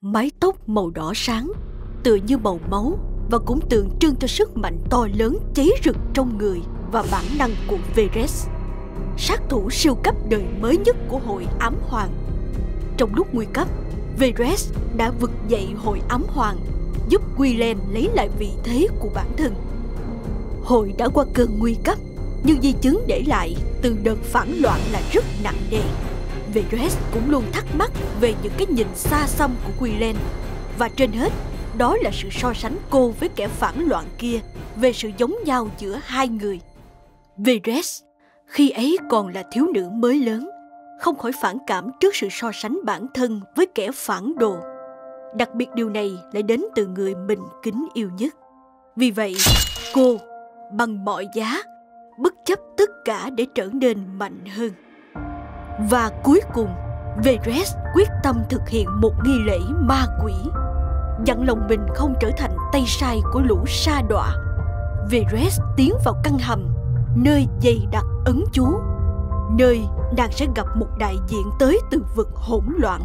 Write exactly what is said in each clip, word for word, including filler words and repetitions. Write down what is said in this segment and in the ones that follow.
mái tóc màu đỏ sáng, tựa như màu máu, và cũng tượng trưng cho sức mạnh to lớn cháy rực trong người và bản năng của Varys, sát thủ siêu cấp đời mới nhất của hội ám hoàng. Trong lúc nguy cấp, Varys đã vực dậy hội ám hoàng, giúp Quillen lấy lại vị thế của bản thân. Hội đã qua cơn nguy cấp, nhưng di chứng để lại từ đợt phản loạn là rất nặng nề. Varys cũng luôn thắc mắc về những cái nhìn xa xăm của Quillen, và trên hết, đó là sự so sánh cô với kẻ phản loạn kia về sự giống nhau giữa hai người. Varys, khi ấy còn là thiếu nữ mới lớn, không khỏi phản cảm trước sự so sánh bản thân với kẻ phản đồ. Đặc biệt điều này lại đến từ người mình kính yêu nhất. Vì vậy, cô bằng mọi giá bất chấp tất cả để trở nên mạnh hơn. Và cuối cùng, Varys quyết tâm thực hiện một nghi lễ ma quỷ, dặn lòng mình không trở thành tay sai của lũ sa đọa. Varys tiến vào căn hầm, nơi dày đặc ấn chú, nơi nàng sẽ gặp một đại diện tới từ vực hỗn loạn.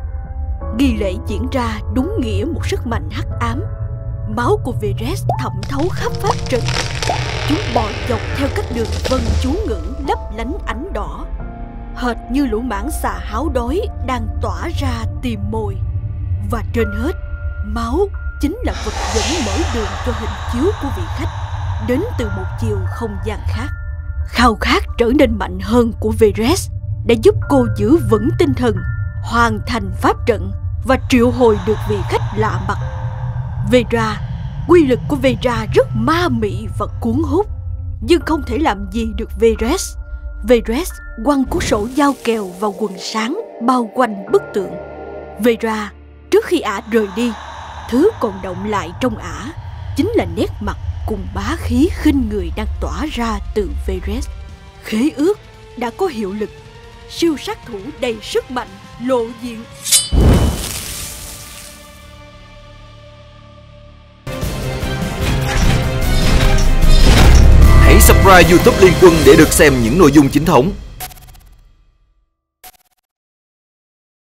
Nghi lễ diễn ra đúng nghĩa một sức mạnh hắc ám. Máu của Varys thẩm thấu khắp pháp trận. Chúng bò dọc theo các đường vân chú ngữ lấp lánh ánh đỏ, hệt như lũ mãng xà háo đói đang tỏa ra tìm mồi. Và trên hết, máu chính là vật dẫn mở đường cho hình chiếu của vị khách đến từ một chiều không gian khác. Khao khát trở nên mạnh hơn của Varys đã giúp cô giữ vững tinh thần, hoàn thành pháp trận và triệu hồi được vị khách lạ mặt. Vera, quy lực của Vera rất ma mị và cuốn hút, nhưng không thể làm gì được Varys. Varys quăng cuốn sổ giao kèo vào quần sáng bao quanh bức tượng. Vera, trước khi ả rời đi, thứ còn động lại trong ả chính là nét mặt cùng bá khí khinh người đang tỏa ra từ Varys. Khế ước đã có hiệu lực. Siêu sát thủ đầy sức mạnh lộ diện. Hãy subscribe YouTube Liên Quân để được xem những nội dung chính thống.